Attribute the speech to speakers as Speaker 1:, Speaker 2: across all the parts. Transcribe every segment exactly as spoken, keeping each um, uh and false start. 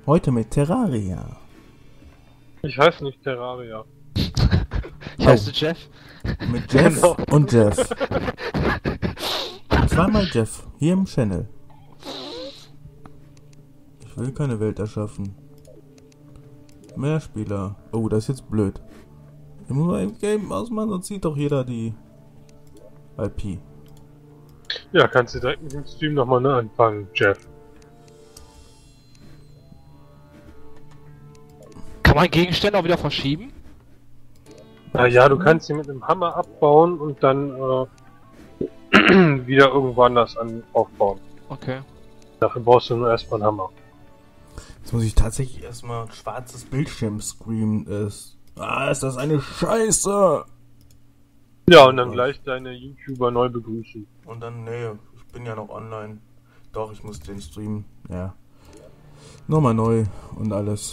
Speaker 1: Heute mit Terraria.
Speaker 2: Ich heiße nicht Terraria.
Speaker 3: Ich heiße Jeff.
Speaker 1: Mit Jeff
Speaker 2: Genau.
Speaker 1: und Jeff. Zweimal Jeff, hier im Channel. Ich will keine Welt erschaffen. Mehr Spieler. Oh, das ist jetzt blöd. Ich muss mal im Game ausmachen, sonst sieht doch jeder die I P.
Speaker 2: Ja, kannst du direkt mit dem Stream nochmal ne, anfangen, Jeff.
Speaker 3: Kann man Gegenstände auch wieder verschieben?
Speaker 2: Na ja, du kannst sie mit einem Hammer abbauen und dann äh, wieder irgendwo anders an aufbauen.
Speaker 3: Okay.
Speaker 2: Dafür brauchst du nur erstmal einen Hammer.
Speaker 1: Jetzt muss ich tatsächlich erstmal ein schwarzes Bildschirm screamen. Ist. Ah, ist das eine Scheiße!
Speaker 2: Ja, und dann gleich deine YouTuber neu begrüßen.
Speaker 1: Und dann, nee, ich bin ja noch online. Doch, ich muss den streamen. Ja. Nochmal neu und alles.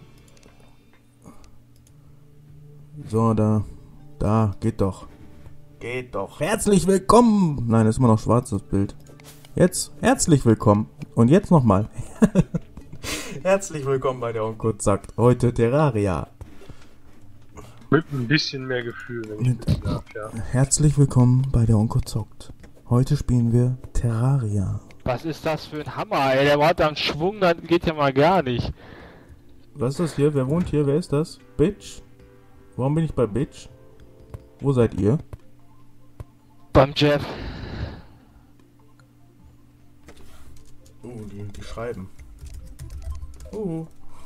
Speaker 1: So, da. Da, geht doch. Geht doch. Herzlich willkommen! Nein, das ist immer noch schwarzes Bild. Jetzt, herzlich willkommen. Und jetzt nochmal. Herzlich willkommen bei der Onko sagt. Heute Terraria.
Speaker 2: Mit ein bisschen mehr Gefühl, wenn ich
Speaker 1: Mit,
Speaker 2: das darf, ja.
Speaker 1: Herzlich willkommen bei der Onko zockt. Heute spielen wir Terraria.
Speaker 3: Was ist das für ein Hammer, ey? Der hat da einen Schwung, dann geht ja mal gar nicht.
Speaker 1: Was ist das hier? Wer wohnt hier? Wer ist das? Bitch? Warum bin ich bei Bitch? Wo seid ihr?
Speaker 3: Beim Jeff.
Speaker 1: Oh, die, die schreiben. Oh.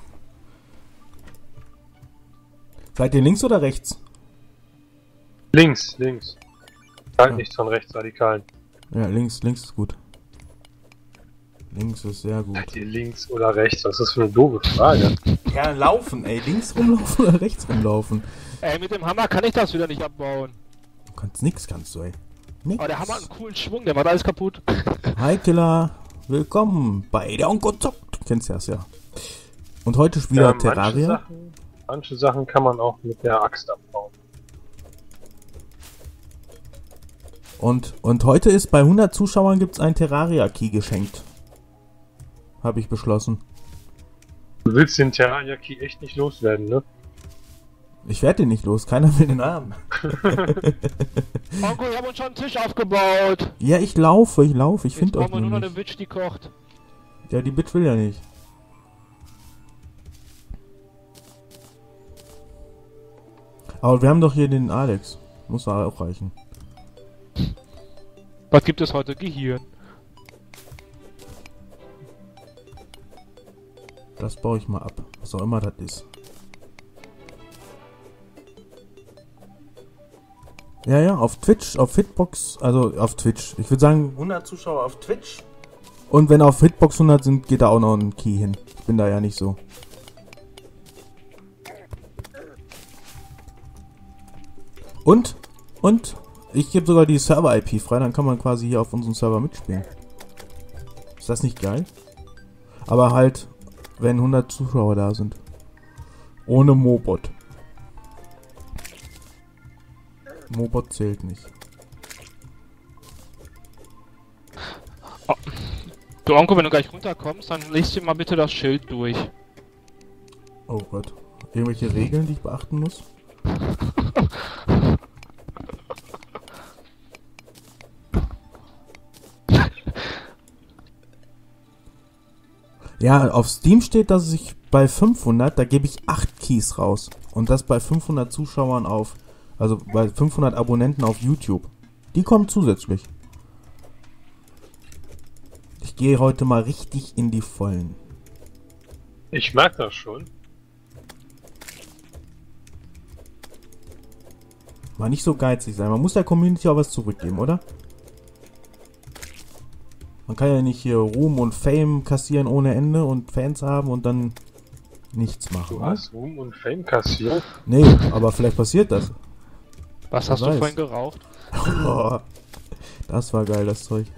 Speaker 1: Seid ihr links oder rechts?
Speaker 2: Links, links. Halt
Speaker 1: Ja.
Speaker 2: nichts von Rechtsradikalen.
Speaker 1: Ja, links, links ist gut. Links ist sehr gut.
Speaker 2: Seid ihr links oder rechts? Was ist das für eine doofe Frage?
Speaker 1: Ja, laufen, ey. Links rumlaufen oder rechts rumlaufen?
Speaker 3: Ey, mit dem Hammer kann ich das wieder nicht abbauen.
Speaker 1: Du kannst nix, kannst du, ey. Nix.
Speaker 3: Aber der Hammer hat einen coolen Schwung, der macht alles kaputt.
Speaker 1: Hi, Killer. Willkommen bei der Onko zockt. Du kennst das ja. Und heute ist wieder
Speaker 2: Ja, manche
Speaker 1: Terraria.
Speaker 2: Sachen, manche Sachen kann man auch mit der Axt abbauen.
Speaker 1: Und, und heute ist bei hundert Zuschauern gibt's ein Terraria-Key geschenkt. Habe ich beschlossen.
Speaker 2: Du willst den Terraria-Key echt nicht loswerden, ne?
Speaker 1: Ich werde den nicht los. Keiner will den haben.
Speaker 3: Onko, ich habe uns schon einen Tisch aufgebaut.
Speaker 1: Ja, ich laufe, ich laufe. Ich
Speaker 3: Jetzt
Speaker 1: finde euch
Speaker 3: brauchen wir
Speaker 1: nur
Speaker 3: nur noch
Speaker 1: nicht.
Speaker 3: eine Bitch, die kocht.
Speaker 1: Ja, die Bitch will ja nicht. Aber wir haben doch hier den Alex. Muss da auch reichen.
Speaker 3: Was gibt es heute? Gehirn.
Speaker 1: Das baue ich mal ab. Was auch immer das ist. Ja, ja, auf Twitch, auf Hitbox, also auf Twitch. Ich würde sagen hundert Zuschauer auf Twitch. Und wenn auf Hitbox hundert sind, geht da auch noch ein Key hin. Ich bin da ja nicht so. Und, und, ich gebe sogar die Server-I P frei, dann kann man quasi hier auf unserem Server mitspielen. Ist das nicht geil? Aber halt, wenn hundert Zuschauer da sind. Ohne Mobot. Mobot zählt nicht.
Speaker 3: Du Onko, wenn du gleich runterkommst, dann liest dir mal bitte das Schild durch.
Speaker 1: Oh Gott. Irgendwelche Regeln, die ich beachten muss? Ja, auf Steam steht, dass ich bei fünfhundert, da gebe ich acht Keys raus. Und das bei fünfhundert Zuschauern auf, also bei fünfhundert Abonnenten auf YouTube. Die kommen zusätzlich. Ich gehe heute mal richtig in die Vollen.
Speaker 2: Ich merke das schon.
Speaker 1: Mal nicht so geizig sein. Man muss der Community auch was zurückgeben, oder? Man kann ja nicht hier Ruhm und Fame kassieren ohne Ende und Fans haben und dann nichts machen.
Speaker 2: Du
Speaker 1: oder?
Speaker 2: hast Ruhm und Fame kassiert.
Speaker 1: Nee, aber vielleicht passiert das.
Speaker 3: Was
Speaker 1: Wer
Speaker 3: hast du
Speaker 1: weiß.
Speaker 3: vorhin geraucht?
Speaker 1: Oh, das war geil, das Zeug.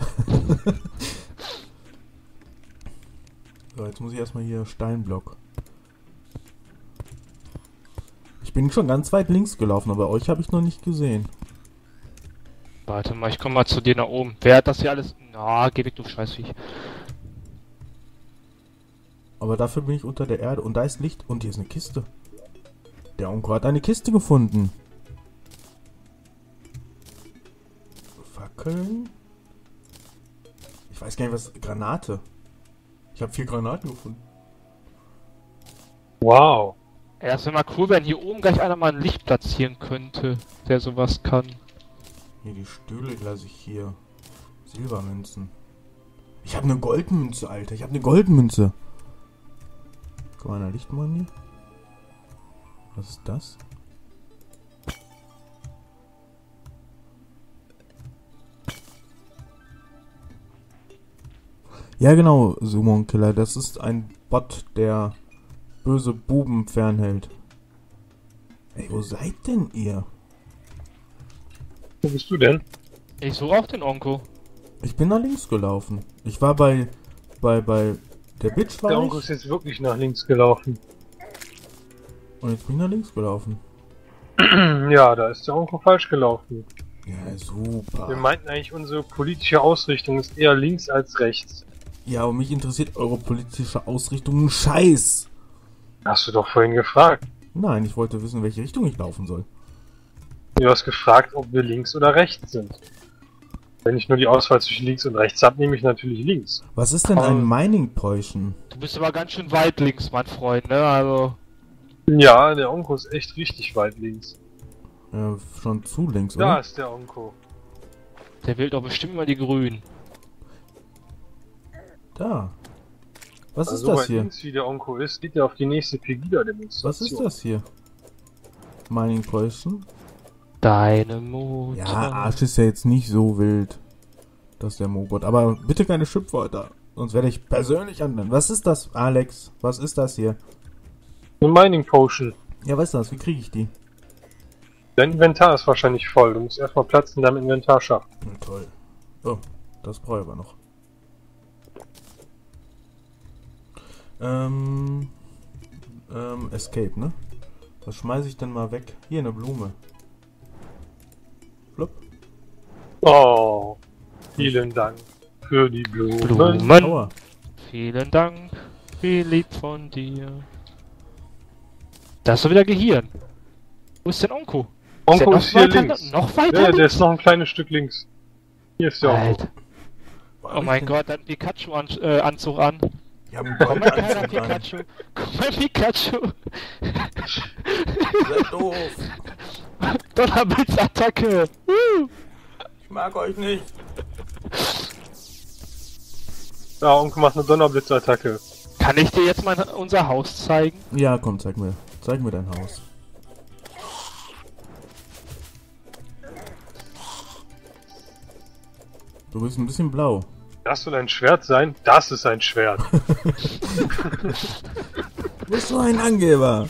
Speaker 1: So, jetzt muss ich erstmal hier Steinblock. Ich bin schon ganz weit links gelaufen, aber euch habe ich noch nicht gesehen.
Speaker 3: Warte mal, ich komm mal zu dir nach oben. Wer hat das hier alles... Na, geh weg, du Scheißviech.
Speaker 1: Aber dafür bin ich unter der Erde. Und da ist Licht. Und hier ist eine Kiste. Der Onkel hat eine Kiste gefunden. Fackeln. Ich weiß gar nicht, was... Granate. Ich habe vier Granaten gefunden.
Speaker 2: Wow.
Speaker 3: Ja, das wäre mal cool, wenn hier oben gleich einer mal ein Licht platzieren könnte, der sowas kann.
Speaker 1: Hier, die Stühle lasse ich hier. Silbermünzen. Ich habe eine Goldmünze, Alter. Ich habe eine Goldmünze. Guck mal, da Lichtmann hier. Was ist das? Ja, genau, Summon Killer. Das ist ein Bot, der böse Buben fernhält. Ey, wo seid denn ihr?
Speaker 2: Wo bist du denn?
Speaker 3: Ich suche auch den Onko.
Speaker 1: Ich bin nach links gelaufen. Ich war bei... bei... bei... der Bitch war
Speaker 2: Der
Speaker 1: ich.
Speaker 2: Onkel ist jetzt wirklich nach links gelaufen.
Speaker 1: Und jetzt bin ich nach links gelaufen.
Speaker 2: Ja, da ist der Onkel falsch gelaufen.
Speaker 1: Ja, super.
Speaker 2: Wir meinten eigentlich, unsere politische Ausrichtung ist eher links als rechts.
Speaker 1: Ja, und mich interessiert eure politische Ausrichtung ein Scheiß.
Speaker 2: Hast du doch vorhin gefragt.
Speaker 1: Nein, ich wollte wissen, in welche Richtung ich laufen soll.
Speaker 2: Du hast gefragt, ob wir links oder rechts sind. Wenn ich nur die Auswahl zwischen links und rechts habe, nehme ich natürlich links.
Speaker 1: Was ist denn ein Mining-Potion?
Speaker 3: Du bist aber ganz schön weit links, mein Freund, ne? Also.
Speaker 2: Ja, der Onko ist echt richtig weit links.
Speaker 1: Ja, schon zu links,
Speaker 2: Da
Speaker 1: oder?
Speaker 2: ist der Onko.
Speaker 3: Der wählt doch bestimmt mal die Grünen.
Speaker 1: Da. Was
Speaker 2: Also
Speaker 1: ist
Speaker 2: so
Speaker 1: das
Speaker 2: weit
Speaker 1: hier?
Speaker 2: links wie der Onko ist, geht er auf die nächste Pegida-Demonstration.
Speaker 1: Was ist das hier? Mining-Potion?
Speaker 3: Deine Mutter.
Speaker 1: Ja, Arsch ist ja jetzt nicht so wild. Das ist der Mobot. Aber bitte keine Schimpfwörter. Sonst werde ich persönlich annehmen. Was ist das, Alex? Was ist das hier?
Speaker 2: Eine Mining Potion.
Speaker 1: Ja, was ist das? Wie kriege ich die?
Speaker 2: Dein Inventar ist wahrscheinlich voll. Du musst erstmal Platz in deinem Inventar schaffen.
Speaker 1: Na, toll. Oh, das brauche ich aber noch. Ähm, ähm, Escape, ne? Was schmeiße ich denn mal weg? Hier, eine Blume. Flupp.
Speaker 2: Oh, vielen Dank für die Blumen.
Speaker 3: Blumen.
Speaker 1: Aua.
Speaker 3: Vielen Dank. Wie lieb von dir. Da ist doch wieder Gehirn. Wo ist denn Onko?
Speaker 2: Onko
Speaker 3: der
Speaker 2: ist hier
Speaker 3: weiter,
Speaker 2: links.
Speaker 3: Noch weiter?
Speaker 2: Ja, der
Speaker 3: links?
Speaker 2: ist noch ein kleines Stück links. Hier ist der Onko.
Speaker 3: Alter. Oh mein Gott, dann Pikachu-Anzug äh, Anzug an.
Speaker 1: Ich hab einen
Speaker 3: Komm mal, kleiner
Speaker 1: Goldanzug an.
Speaker 3: Pikachu. Komm mal, Pikachu.
Speaker 1: Ihr seid doof.
Speaker 3: Donnerblitzattacke. Uh.
Speaker 1: Ich mag euch nicht.
Speaker 2: Ja, Onko macht eine Donnerblitzattacke.
Speaker 3: Kann ich dir jetzt mal unser Haus zeigen?
Speaker 1: Ja, komm, zeig mir. Zeig mir dein Haus. Du bist ein bisschen blau.
Speaker 2: Das soll ein Schwert sein? Das ist ein Schwert.
Speaker 1: Du bist so ein Angeber.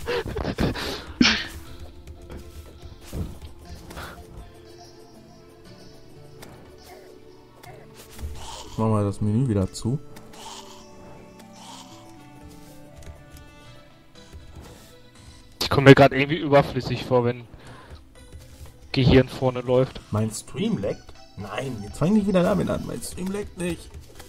Speaker 1: Machen wir das Menü wieder zu.
Speaker 3: Ich komme mir gerade irgendwie überflüssig vor, wenn Gehirn vorne läuft.
Speaker 1: Mein Stream leckt? Nein, jetzt fang nicht wieder damit an. Mein Stream leckt nicht.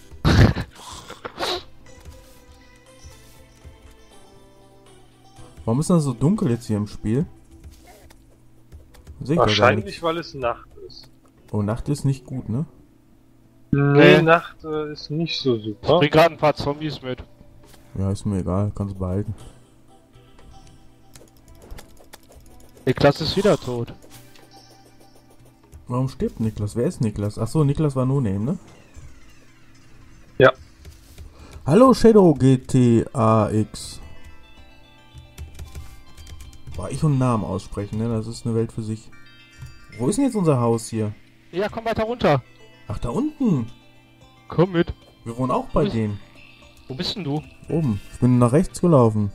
Speaker 1: Warum ist das so dunkel jetzt hier im Spiel? Sehe ich doch gar
Speaker 2: Wahrscheinlich,
Speaker 1: nicht.
Speaker 2: weil es Nacht ist.
Speaker 1: Oh, Nacht ist nicht gut, ne?
Speaker 2: Nee,
Speaker 3: Nee.
Speaker 2: Nacht äh, ist nicht so
Speaker 3: Ich
Speaker 2: super.
Speaker 3: bring gerade ein paar Zombies mit.
Speaker 1: Ja, ist mir egal. Kannst du behalten.
Speaker 3: Niklas ist wieder tot.
Speaker 1: Warum stirbt Niklas? Wer ist Niklas? Achso, Niklas war No-Name, ne?
Speaker 2: Ja.
Speaker 1: Hallo Shadow G T A X. Boah, ich und Namen aussprechen, ne? Das ist eine Welt für sich. Wo ist denn jetzt unser Haus hier?
Speaker 3: Ja, komm weiter runter.
Speaker 1: Ach, da unten.
Speaker 3: Komm mit.
Speaker 1: Wir wohnen auch bei
Speaker 3: Wo ist-
Speaker 1: denen.
Speaker 3: Wo bist denn du?
Speaker 1: Oben. Ich bin nach rechts gelaufen.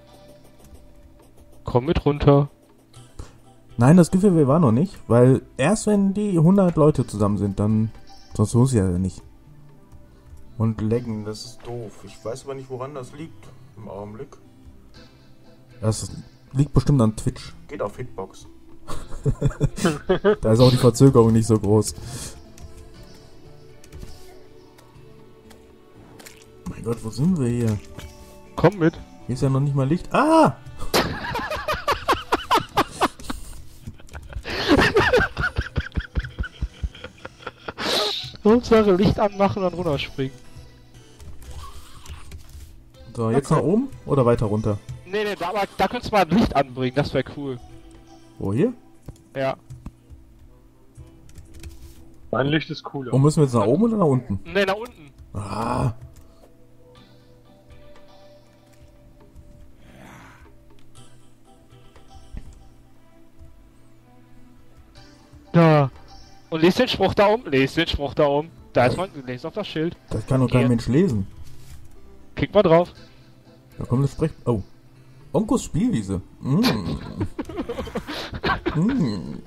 Speaker 3: Komm mit runter.
Speaker 1: Nein, das Giveaway war noch nicht, weil erst wenn die hundert Leute zusammen sind, dann... Sonst muss ja nicht. Und laggen, das ist doof. Ich weiß aber nicht, woran das liegt im Augenblick. Das liegt bestimmt an Twitch. Geht auf Hitbox. Da ist auch die Verzögerung nicht so groß. Mein Gott, wo sind wir hier?
Speaker 3: komm mit.
Speaker 1: Hier ist ja noch nicht mal Licht. Ah!
Speaker 3: Hauptsache Licht anmachen und runterspringen.
Speaker 1: So, jetzt
Speaker 3: Okay.
Speaker 1: nach oben oder weiter runter?
Speaker 3: Nee, nee, da, aber, da könntest du mal ein Licht anbringen, das wäre cool.
Speaker 1: Wo, hier?
Speaker 3: Ja.
Speaker 2: Mein Licht ist cooler.
Speaker 1: Und müssen wir jetzt nach oben oder nach unten?
Speaker 3: Nee, nach unten.
Speaker 1: Ah!
Speaker 3: Da. Und lest den Spruch da oben, lest den Spruch da oben. Da ist man, lest auf das Schild.
Speaker 1: Das kann doch kein
Speaker 3: Hier.
Speaker 1: Mensch lesen.
Speaker 3: Klick mal drauf.
Speaker 1: Da kommt das Sprech... Oh. Onkos Spielwiese. Mm. mm.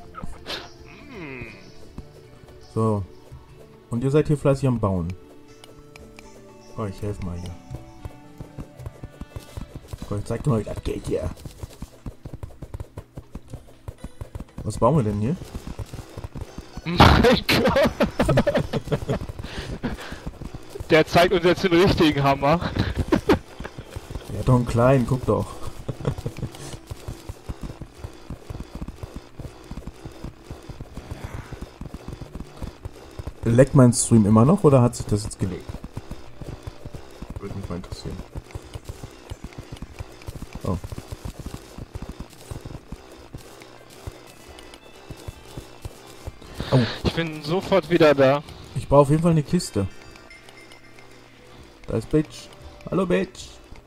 Speaker 1: So. Und ihr seid hier fleißig am Bauen. Oh, ich helfe mal hier. Komm, ich zeig dir mal, wie das geht hier. Was bauen wir denn hier?
Speaker 3: Mein Gott. Der zeigt uns jetzt den richtigen Hammer.
Speaker 1: Der hat doch einen kleinen, guck doch. Leckt mein Stream immer noch oder hat sich das jetzt gelegt? Würde mich mal interessieren. Oh. Oh,
Speaker 3: Ich bin sofort wieder da.
Speaker 1: ich brauche auf jeden Fall eine Kiste. Da ist Bitch. Hallo Bitch.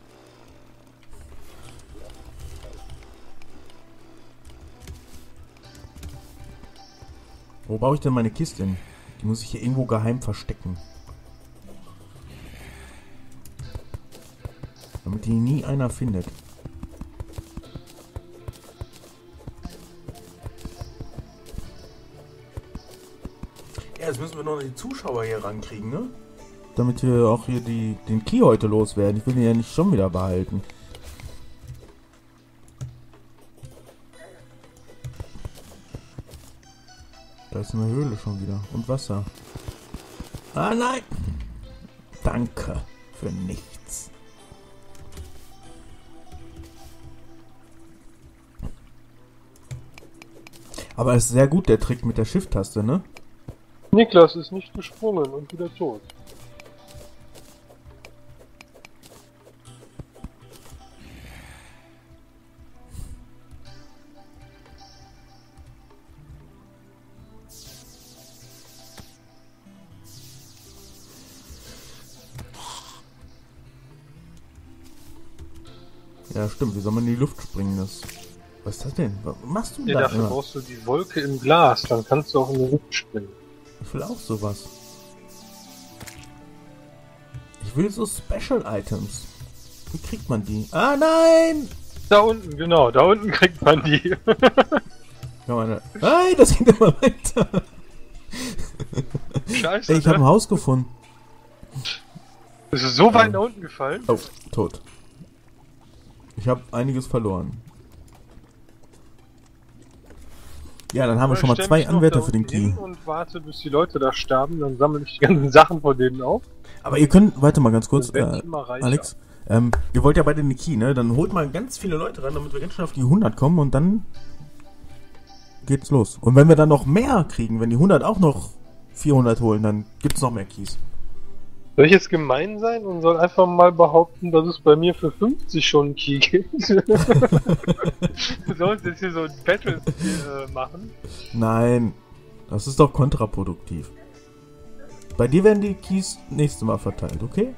Speaker 1: Wo baue ich denn meine Kiste hin? Die muss ich hier irgendwo geheim verstecken. Damit die nie einer findet. Ja, jetzt müssen wir noch die Zuschauer hier rankriegen, ne? Damit wir auch hier die, den Key heute loswerden. Ich will den ja nicht schon wieder behalten. Da ist eine Höhle schon wieder. Und Wasser. Ah, nein! Danke für nichts. Aber es ist sehr gut, der Trick mit der Shift-Taste, ne?
Speaker 2: Niklas ist nicht gesprungen und wieder tot.
Speaker 1: Ja, stimmt. Wie soll man in die Luft springen? Das... Was ist das denn? Was machst du
Speaker 2: Ja,
Speaker 1: da
Speaker 2: dafür
Speaker 1: immer?
Speaker 2: brauchst du die Wolke im Glas, dann kannst du auch in die Luft springen.
Speaker 1: Ich will auch sowas. Ich will so Special Items. Wie kriegt man die? Ah, nein!
Speaker 2: Da unten, genau, da unten kriegt man die.
Speaker 1: Ja, meine... Nein, das geht immer weiter.
Speaker 2: Scheiße,
Speaker 1: Ey, ich habe ein
Speaker 2: ne?
Speaker 1: Haus gefunden.
Speaker 2: Ist es so weit nach unten gefallen?
Speaker 1: Oh, tot. Ich habe einiges verloren. Ja, dann haben wir schon mal
Speaker 2: Stell
Speaker 1: zwei
Speaker 2: mich noch
Speaker 1: Anwärter
Speaker 2: da
Speaker 1: für den
Speaker 2: unten hin
Speaker 1: Key.
Speaker 2: und warte, bis die Leute da sterben, dann sammle ich die ganzen Sachen von denen auf.
Speaker 1: Aber ihr könnt, warte mal ganz kurz,
Speaker 2: Dann werd
Speaker 1: äh,
Speaker 2: ich immer reicher.
Speaker 1: Alex, ähm, ihr wollt ja beide den Key, ne? Dann holt mal ganz viele Leute ran, damit wir ganz schnell auf die hundert kommen und dann geht's los. Und wenn wir dann noch mehr kriegen, wenn die hundert auch noch vierhundert holen, dann gibt's noch mehr Keys.
Speaker 2: Soll ich jetzt gemein sein und soll einfach mal behaupten, dass es bei mir für fünfzig schon einen Key gibt? Soll ich jetzt hier so ein Battle äh, machen?
Speaker 1: Nein, das ist doch kontraproduktiv. Bei dir werden die Keys nächstes Mal verteilt, okay?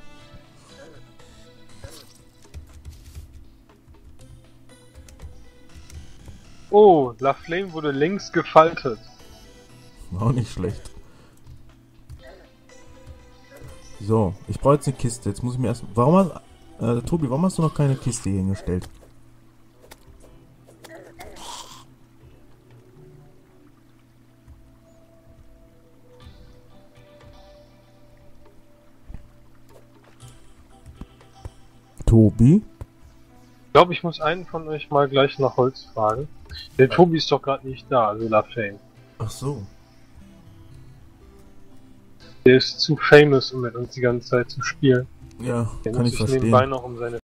Speaker 2: Oh, La Flame wurde längst gefaltet.
Speaker 1: Auch nicht schlecht. So, ich brauche jetzt eine Kiste. Jetzt muss ich mir erst... Warum hast... Äh, Tobi, warum hast du noch keine Kiste hier hingestellt? Tobi?
Speaker 2: Ich glaube, ich muss einen von euch mal gleich nach Holz fragen. Der Tobi ist doch gerade nicht da, also La Flame.
Speaker 1: Ach so.
Speaker 2: Der ist zu famous, um mit uns die ganze Zeit zu spielen.
Speaker 1: Ja,
Speaker 2: Der
Speaker 1: kann
Speaker 2: muss
Speaker 1: ich
Speaker 2: sich nebenbei
Speaker 1: verstehen.
Speaker 2: noch um seine